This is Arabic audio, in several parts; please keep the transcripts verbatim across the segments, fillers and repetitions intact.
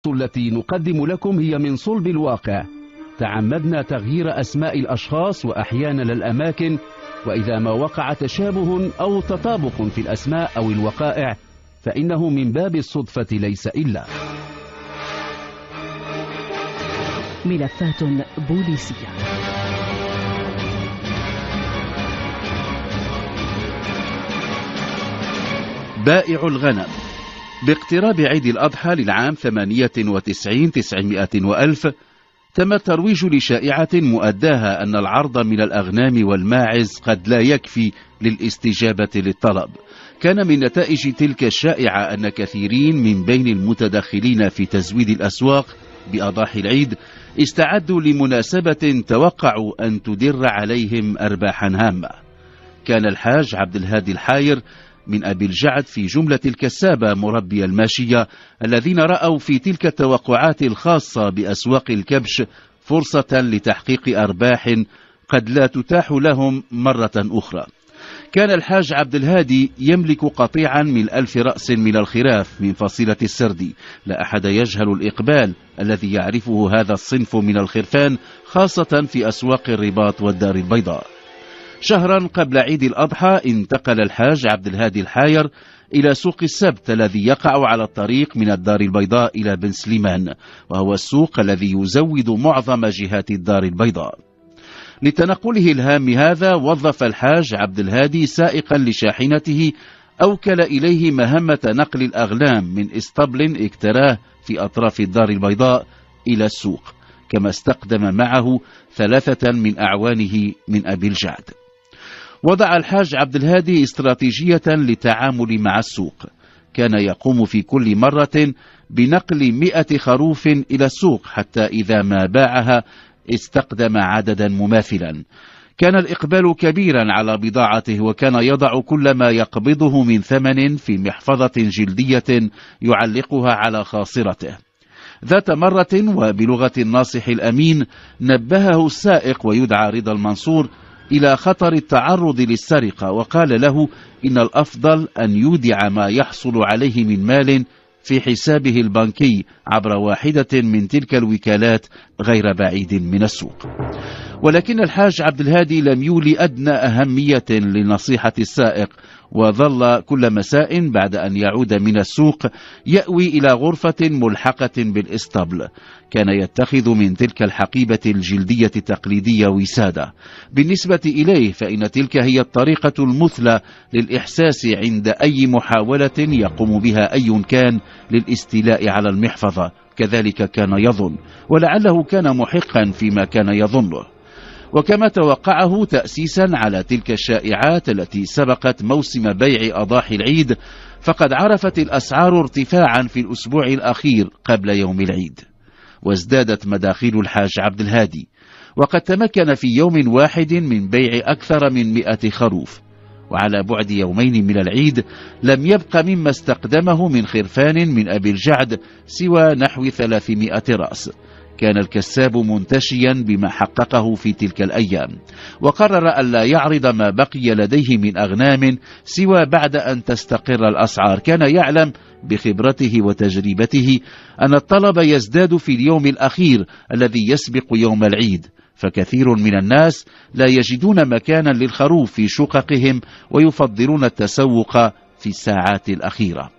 التي نقدم لكم هي من صلب الواقع. تعمدنا تغيير أسماء الأشخاص وأحيانا الأماكن، وإذا ما وقع تشابه أو تطابق في الأسماء أو الوقائع فإنه من باب الصدفة ليس إلا. ملفات بوليسية. بائع الغنم. باقتراب عيد الأضحى للعام ثمانية وتسعين تسعمائة وألف تم الترويج لشائعة مؤداها أن العرض من الأغنام والماعز قد لا يكفي للاستجابة للطلب. كان من نتائج تلك الشائعة أن كثيرين من بين المتدخلين في تزويد الأسواق بأضاحي العيد استعدوا لمناسبة توقعوا أن تدر عليهم أرباحا هامة. كان الحاج عبد الهادي الحاير من أبي الجعد في جملة الكسابة مربي الماشية الذين رأوا في تلك التوقعات الخاصة بأسواق الكبش فرصة لتحقيق أرباح قد لا تتاح لهم مرة أخرى. كان الحاج عبد الهادي يملك قطيعا من ألف رأس من الخراف من فصيلة السردي. لا أحد يجهل الإقبال الذي يعرفه هذا الصنف من الخرفان خاصة في أسواق الرباط والدار البيضاء. شهرا قبل عيد الأضحى انتقل الحاج عبد الهادي الحاير إلى سوق السبت الذي يقع على الطريق من الدار البيضاء إلى بن سليمان، وهو السوق الذي يزود معظم جهات الدار البيضاء. لتنقله الهام هذا وظف الحاج عبد الهادي سائقا لشاحنته أوكل إليه مهمة نقل الأغنام من اسطبل اكتراه في أطراف الدار البيضاء إلى السوق، كما استقدم معه ثلاثة من أعوانه من أبي الجعد. وضع الحاج عبد الهادي استراتيجية للتعامل مع السوق. كان يقوم في كل مرة بنقل مئة خروف إلى السوق حتى إذا ما باعها استقدم عددا مماثلا. كان الإقبال كبيرا على بضاعته، وكان يضع كل ما يقبضه من ثمن في محفظة جلدية يعلقها على خاصرته. ذات مرة وبلغة الناصح الأمين نبهه السائق ويدعى رضا المنصور إلى خطر التعرض للسرقة، وقال له إن الأفضل أن يودع ما يحصل عليه من مال في حسابه البنكي عبر واحدة من تلك الوكالات غير بعيد من السوق. ولكن الحاج عبد الهادي لم يولي أدنى أهمية لنصيحة السائق، وظل كل مساء بعد أن يعود من السوق يأوي إلى غرفة ملحقة بالإسطبل. كان يتخذ من تلك الحقيبة الجلدية التقليدية وسادة. بالنسبة إليه فإن تلك هي الطريقة المثلى للإحساس عند أي محاولة يقوم بها أي كان للاستيلاء على المحفظة. كذلك كان يظن، ولعله كان محقا فيما كان يظنه. وكما توقعه تأسيسا على تلك الشائعات التي سبقت موسم بيع أضاحي العيد، فقد عرفت الأسعار ارتفاعا في الأسبوع الأخير قبل يوم العيد، وازدادت مداخيل الحاج عبد الهادي، وقد تمكن في يوم واحد من بيع أكثر من مئة خروف. وعلى بعد يومين من العيد لم يبق مما استقدمه من خرفان من أبي الجعد سوى نحو ثلاثمائة رأس. كان الكساب منتشيا بما حققه في تلك الأيام، وقرر أن لا يعرض ما بقي لديه من أغنام سوى بعد أن تستقر الأسعار. كان يعلم بخبرته وتجربته أن الطلب يزداد في اليوم الأخير الذي يسبق يوم العيد، فكثير من الناس لا يجدون مكانا للخروف في شققهم ويفضلون التسوق في الساعات الأخيرة.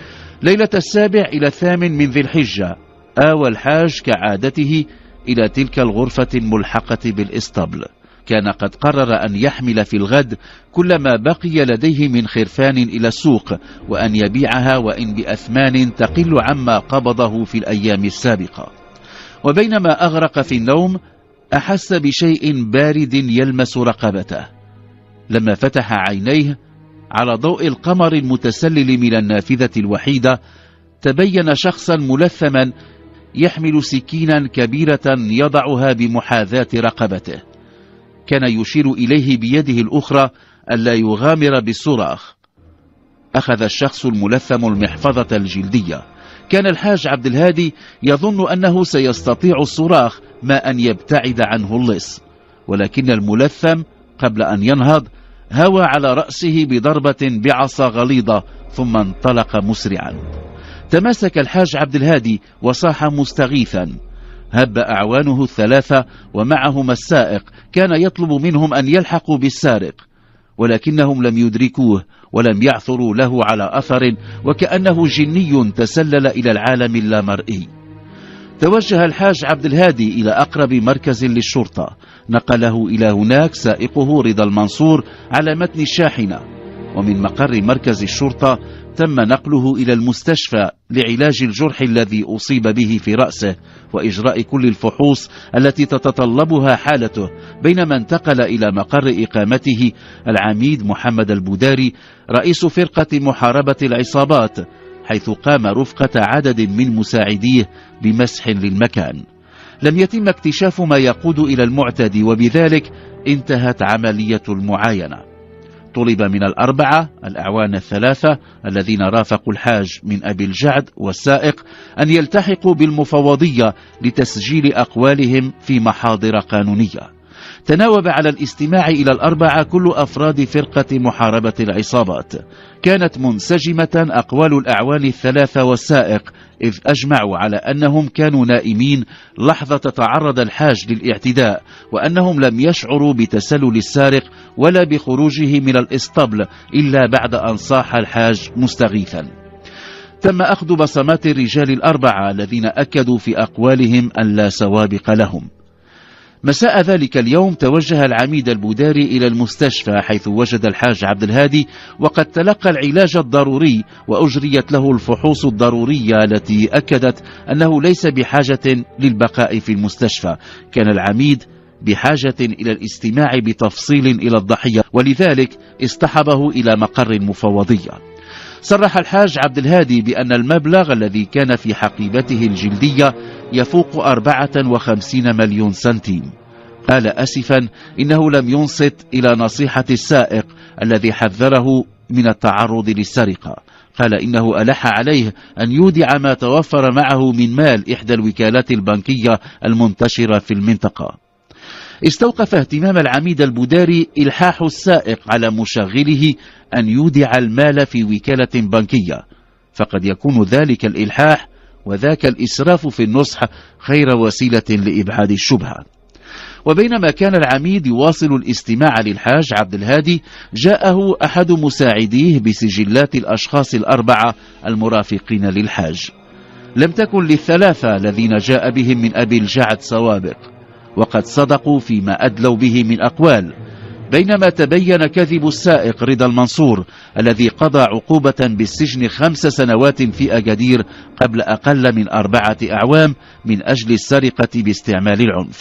ليلة السابع إلى الثامن من ذي الحجة آوى الحاج كعادته إلى تلك الغرفة الملحقة بالإسطبل. كان قد قرر أن يحمل في الغد كل ما بقي لديه من خرفان إلى السوق، وأن يبيعها وإن بأثمان تقل عما قبضه في الأيام السابقة. وبينما أغرق في النوم أحس بشيء بارد يلمس رقبته. لما فتح عينيه على ضوء القمر المتسلل من النافذة الوحيدة تبين شخصا ملثما يحمل سكينا كبيرة يضعها بمحاذاة رقبته. كان يشير إليه بيده الأخرى ألا يغامر بالصراخ. أخذ الشخص الملثم المحفظة الجلدية. كان الحاج عبد الهادي يظن أنه سيستطيع الصراخ ما أن يبتعد عنه اللص، ولكن الملثم قبل أن ينهض هوى على رأسه بضربة بعصا غليظة ثم انطلق مسرعا. تماسك الحاج عبد الهادي وصاح مستغيثا. هب أعوانه الثلاثة ومعهم السائق كان يطلب منهم أن يلحقوا بالسارق، ولكنهم لم يدركوه ولم يعثروا له على أثر، وكأنه جني تسلل إلى العالم اللامرئي. توجه الحاج عبد الهادي إلى أقرب مركز للشرطة، نقله إلى هناك سائقه رضا المنصور على متن الشاحنة، ومن مقر مركز الشرطة تم نقله إلى المستشفى لعلاج الجرح الذي أصيب به في رأسه وإجراء كل الفحوص التي تتطلبها حالته، بينما انتقل إلى مقر إقامته العميد محمد البوداري رئيس فرقة محاربة العصابات، حيث قام رفقة عدد من مساعديه بمسح للمكان. لم يتم اكتشاف ما يقود إلى المعتدي، وبذلك انتهت عملية المعاينة. طلب من الأربعة الأعوان الثلاثة الذين رافقوا الحاج من أبي الجعد والسائق أن يلتحقوا بالمفوضية لتسجيل أقوالهم في محاضر قانونية. تناوب على الاستماع إلى الأربعة كل أفراد فرقة محاربة العصابات. كانت منسجمة أقوال الأعوان الثلاثة والسائق، إذ أجمعوا على أنهم كانوا نائمين لحظة تعرض الحاج للاعتداء، وأنهم لم يشعروا بتسلل السارق ولا بخروجه من الإسطبل إلا بعد أن صاح الحاج مستغيثا. تم أخذ بصمات الرجال الأربعة الذين أكدوا في أقوالهم أن لا سوابق لهم. مساء ذلك اليوم توجه العميد البوداري إلى المستشفى، حيث وجد الحاج عبد الهادي وقد تلقى العلاج الضروري وأجريت له الفحوص الضرورية التي أكدت أنه ليس بحاجة للبقاء في المستشفى. كان العميد بحاجة إلى الاستماع بتفصيل إلى الضحية، ولذلك اصطحبه إلى مقر المفوضية. صرح الحاج عبد الهادي بأن المبلغ الذي كان في حقيبته الجلدية يفوق أربعة وخمسين مليون سنتيم. قال أسفا إنه لم ينصت إلى نصيحة السائق الذي حذره من التعرض للسرقة. قال إنه ألح عليه أن يودع ما توفر معه من مال إحدى الوكالات البنكية المنتشرة في المنطقة. استوقف اهتمام العميد البوداري إلحاح السائق على مشغله أن يودع المال في وكالة بنكية، فقد يكون ذلك الإلحاح وذاك الإسراف في النصح خير وسيلة لإبعاد الشبهة. وبينما كان العميد يواصل الاستماع للحاج عبد الهادي، جاءه أحد مساعديه بسجلات الأشخاص الأربعة المرافقين للحاج. لم تكن للثلاثة الذين جاء بهم من أبي الجعد سوابق، وقد صدقوا فيما أدلوا به من أقوال، بينما تبين كذب السائق رضا المنصور الذي قضى عقوبة بالسجن خمس سنوات في أكادير قبل أقل من أربعة أعوام من أجل السرقة باستعمال العنف.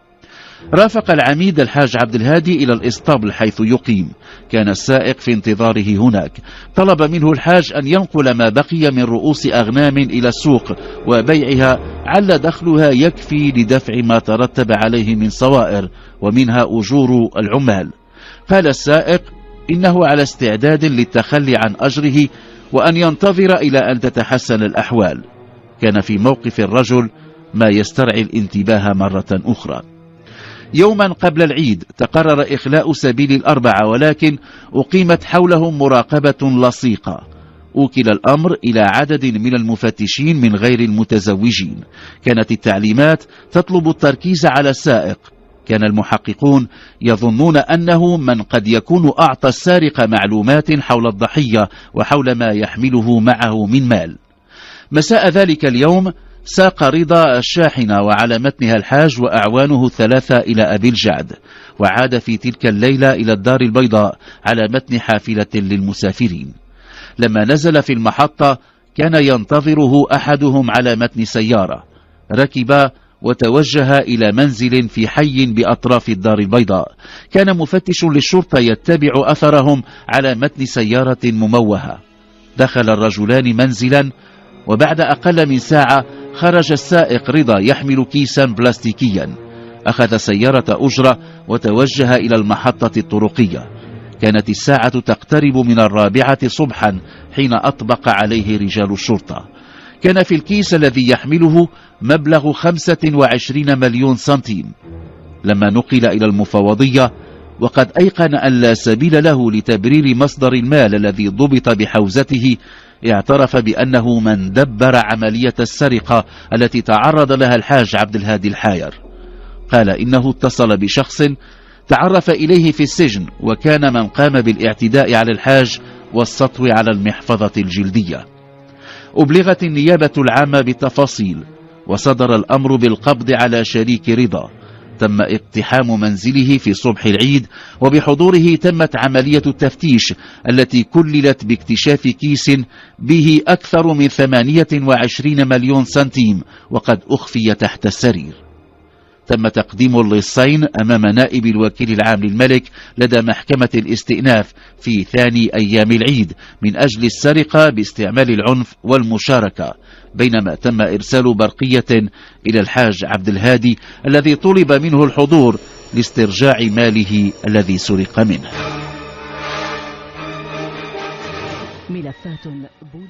رافق العميد الحاج عبد الهادي إلى الإسطبل حيث يقيم. كان السائق في انتظاره هناك. طلب منه الحاج أن ينقل ما بقي من رؤوس أغنام إلى السوق وبيعها، عل دخلها يكفي لدفع ما ترتب عليه من صوائر ومنها أجور العمال. قال السائق إنه على استعداد للتخلي عن أجره وأن ينتظر إلى أن تتحسن الأحوال. كان في موقف الرجل ما يسترعي الانتباه مرة أخرى. يوما قبل العيد تقرر إخلاء سبيل الأربعة، ولكن أقيمت حولهم مراقبة لصيقة. أوكل الأمر إلى عدد من المفتشين من غير المتزوجين. كانت التعليمات تطلب التركيز على السائق. كان المحققون يظنون أنه من قد يكون أعطى السارق معلومات حول الضحية وحول ما يحمله معه من مال. مساء ذلك اليوم ساق رضا الشاحنة وعلى متنها الحاج وأعوانه الثلاثة إلى أبي الجعد، وعاد في تلك الليلة إلى الدار البيضاء على متن حافلة للمسافرين. لما نزل في المحطة كان ينتظره أحدهم على متن سيارة. ركب وتوجه إلى منزل في حي بأطراف الدار البيضاء. كان مفتش للشرطة يتبع أثرهم على متن سيارة مموهة. دخل الرجلان منزلا، وبعد أقل من ساعة خرج السائق رضا يحمل كيسا بلاستيكيا. أخذ سيارة أجرة وتوجه إلى المحطة الطرقية. كانت الساعة تقترب من الرابعة صبحا حين أطبق عليه رجال الشرطة. كان في الكيس الذي يحمله مبلغ خمسة وعشرين مليون سنتيم. لما نقل إلى المفوضية وقد أيقن أن لا سبيل له لتبرير مصدر المال الذي ضبط بحوزته، اعترف بأنه من دبر عملية السرقة التي تعرض لها الحاج عبد الهادي الحاير. قال إنه اتصل بشخص تعرف إليه في السجن، وكان من قام بالاعتداء على الحاج والسطو على المحفظة الجلدية. أبلغت النيابة العامة بالتفاصيل، وصدر الأمر بالقبض على شريك رضا. تم اقتحام منزله في صبح العيد، وبحضوره تمت عملية التفتيش التي كللت باكتشاف كيس به أكثر من ثمانية وعشرين مليون سنتيم، وقد أخفي تحت السرير. تم تقديم اللصين أمام نائب الوكيل العام للملك لدى محكمة الاستئناف في ثاني أيام العيد من أجل السرقة باستعمال العنف والمشاركة، بينما تم إرسال برقية إلى الحاج عبد الهادي الذي طلب منه الحضور لاسترجاع ماله الذي سرق منه. ملفات